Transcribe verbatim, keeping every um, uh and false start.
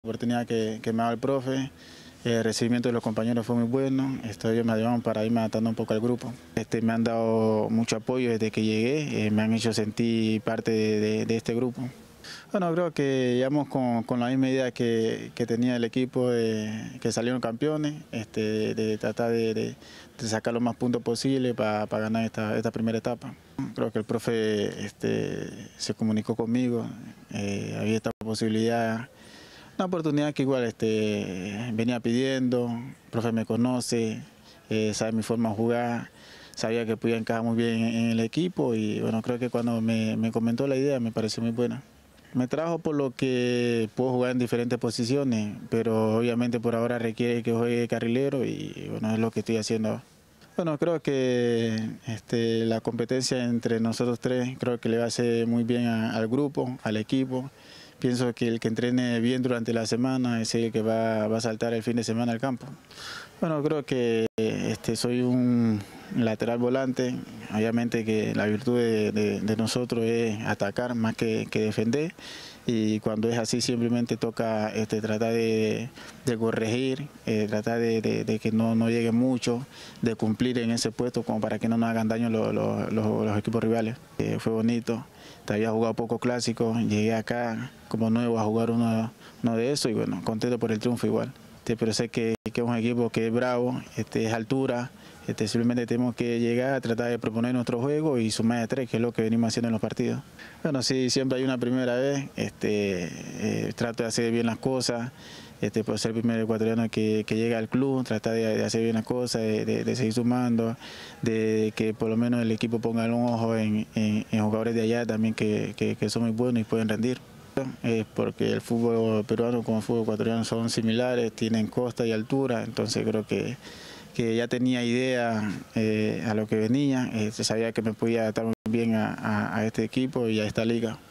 La oportunidad que, que me ha dado el profe, el recibimiento de los compañeros fue muy bueno, esto ellos me ayudaron para irme adaptando un poco al grupo. Este, me han dado mucho apoyo desde que llegué, eh, me han hecho sentir parte de, de, de este grupo. Bueno, creo que llegamos con, con la misma idea que, que tenía el equipo, de, que salieron campeones, este, de, de tratar de, de, de sacar los más puntos posible para, para ganar esta, esta primera etapa. Creo que el profe este, se comunicó conmigo, eh, había esta posibilidad. Una oportunidad que igual este, venía pidiendo, el profe me conoce, eh, sabe mi forma de jugar, sabía que podía encajar muy bien en el equipo y bueno, creo que cuando me, me comentó la idea me pareció muy buena. Me trajo por lo que puedo jugar en diferentes posiciones, pero obviamente por ahora requiere que juegue carrilero y bueno, es lo que estoy haciendo. Bueno, creo que este, la competencia entre nosotros tres creo que le va a hacer muy bien a, al grupo, al equipo. Pienso que el que entrene bien durante la semana es el que va, va a saltar el fin de semana al campo. Bueno, creo que este, soy un lateral volante, obviamente que la virtud de, de, de nosotros es atacar más que, que defender y cuando es así simplemente toca este, tratar de, de corregir, eh, tratar de, de, de que no, no llegue mucho, de cumplir en ese puesto como para que no nos hagan daño los, los, los, los equipos rivales. Eh, fue bonito, te había jugado poco clásico, llegué acá como nuevo a jugar uno, uno de esos y bueno, contento por el triunfo igual. Este, pero sé que, que es un equipo que es bravo, este, es altura, este, simplemente tenemos que llegar a tratar de proponer nuestro juego y sumar de tres, que es lo que venimos haciendo en los partidos. Bueno, sí, siempre hay una primera vez, este, eh, trato de hacer bien las cosas, este, por ser el primer ecuatoriano que, que llega al club, tratar de, de hacer bien las cosas, de, de, de seguir sumando, de que por lo menos el equipo ponga un ojo en, en, en jugadores de allá también que, que, que son muy buenos y pueden rendir. Es porque el fútbol peruano como el fútbol ecuatoriano son similares, tienen costa y altura, entonces creo que, que ya tenía idea eh, a lo que venía, eh, se sabía que me podía adaptar muy bien a, a, a este equipo y a esta liga.